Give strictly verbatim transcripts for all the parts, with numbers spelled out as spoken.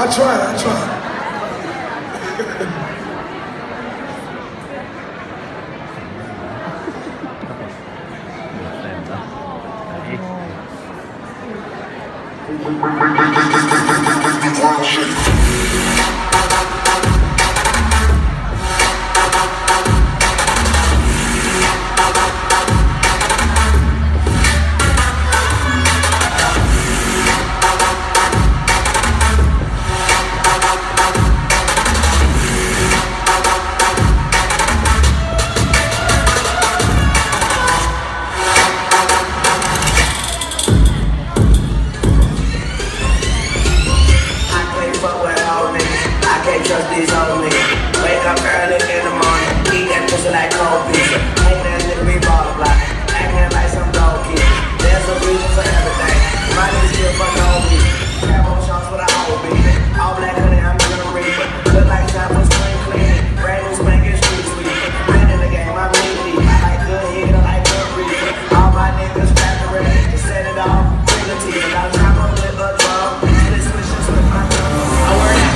I tried, I tried. Trust these old niggas. Wake up early in the morning, eat that pussy like cold pizza. Ain't that nigga be ball block, acting like some dog kid. There's a reason for everything. My niggas still fuck old me. Camo shots for the old baby. All black honey, I'm in the reaper. Look like time for spring cleaning. Brand new spanking street sweet. Been in the game, I'm meaty. I like good head, I like good reason. All my niggas strapped ready to set it off. Bring the teeth, and I'll chop up with a drum. Split switches with my drum. I word out.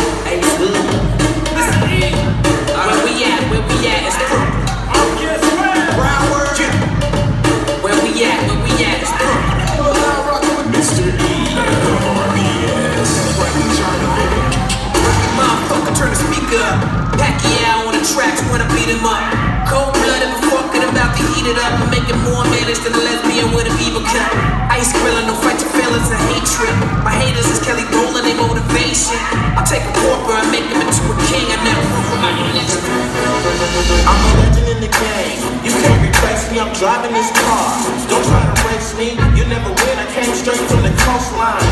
Where we at, where we at, it's purple. Brown word. Where we at, where we at, it's purple. Mister E of R B S. Motherfucker, turn the speaker up. Pacquiao on the tracks when I beat him up. Cold blooded, but fucking about to heat it up. I'm making more manage than a lesbian with a beaver cut. Ice grilling, no fight your feelings and hatred. My haters is Kelly Rowland, they motivation. I'll take a pauper and make him into a king. I never my next. I'm a legend in the game. You can't replace me, I'm driving this car. Don't try to race me, you never win. I came straight from the coastline.